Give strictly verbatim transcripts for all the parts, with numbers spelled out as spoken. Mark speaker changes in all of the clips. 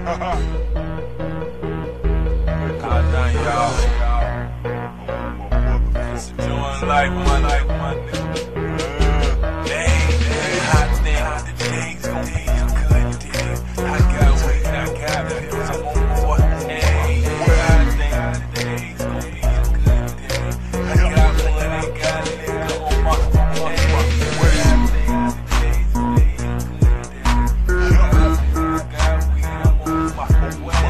Speaker 1: God damn, y'all. Just enjoying life, my life, my nigga. Hey, hey, I think the day's gonna be a good day. I got weed, I got pills, I'm on board. Hey, I think the day's gonna be a good day. I got money, got nigga on my way. I think the day's gonna be a good day. I got pills, I got weed, I'm on my way.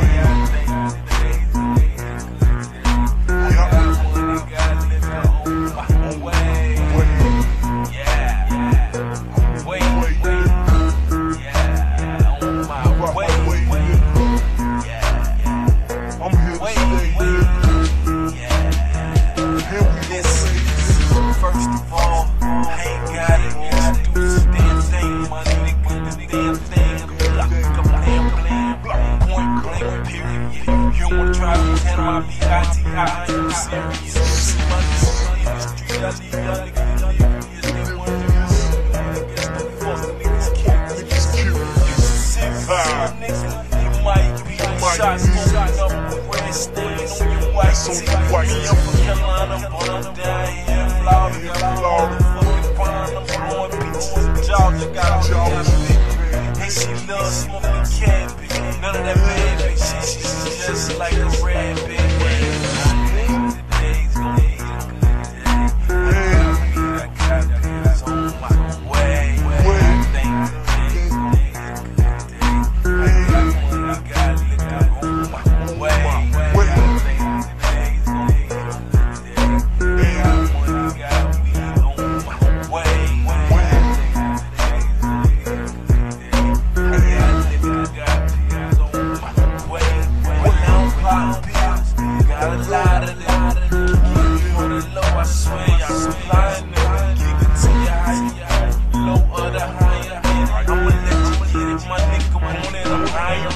Speaker 1: First of all, I ain't gotta introduce a damn thing, my nigga, this damn thing, block, blam, blam, block, point blank, period. You don't wanna try to pretend my B I T I, I'm serious. See my niggas in the street, I leave y'all niggas delirious. They wanna do this, niggas don't fuck, the niggas cute, niggas cute. You serious, my nigga, you might be shot, smoking up with red stains on your white tee. Me, I'm from Carolina, but I'm down here. Florida, Florida, fucking pond, I'm blowing peaches. Georgia got a damn big. And she loves smoking cabbage. None of that bad bitch shit, she's just like a red bitch. Today's gonna be a good day. I got pills on my way. I think today's gonna be a good day. I got money, I got liquor on my way. I think today's gonna be a good day. I got money, got weed on my way. I think today's gonna be a good day. I got liquor, got pills on my way. When I'm popping pills, got a lot of them. Keep it on the low, I swear I'm supplying them. Give it to you higher, low or the higher. I'ma let you get it, my nigga, want it, I'm higher.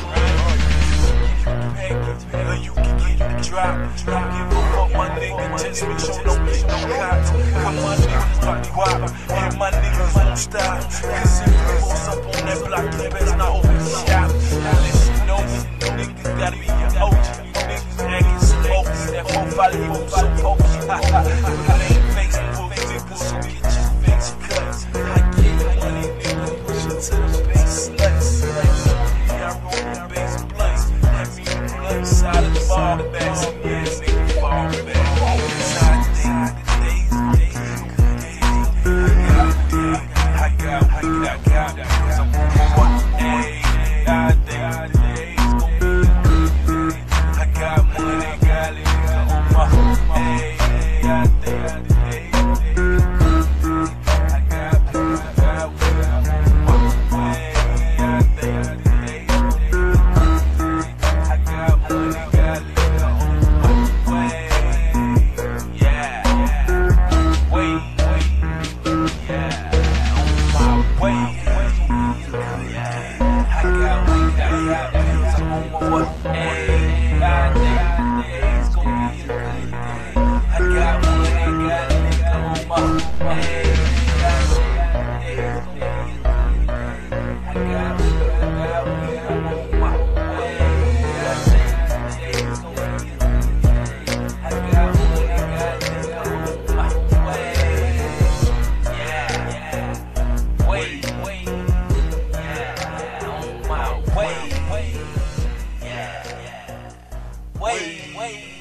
Speaker 1: Or you can get the drop. Don't give a fuck, my nigga. Just make sure don't get no cops. Come my niggas about to guap, and my niggas won't stop. Cause if you post up on that block, you best not open shop. Now listen, you know me, niggas gotta be your O G. You niggas acting smoky, that whole follow you so pokey. But it ain't Facebook, niggas, so get your face cut. I get money, nigga, push it to the base sluts. I roll the base blunts. That mean the blunt side of the bar, the back, so yeah, nigga, fall back. Cause I think the day's gonna be a good day. I got weed, I got weed, cause I'm on my way. I think the day's gonna be a good day. I got money, got liquor on my way. I think the day's gonna be a good day. I got pills, I got weed, I'm on my way. I think the day's gonna be a good day. I got money, got liquor on my way. Yeah, wait, yeah, on my way. Yeah, I got weed, I got pills, I'm on my way. I think the day's gonna be a good day. I got money, got liquor on my way. I think the day's gonna be a good day. I got weed, I got weed, I'm on my way. I think the day's gonna be a good day. I got money, got liquor on my way. Yeah, wait, wait, yeah, on my way. Yeah, wait, wait.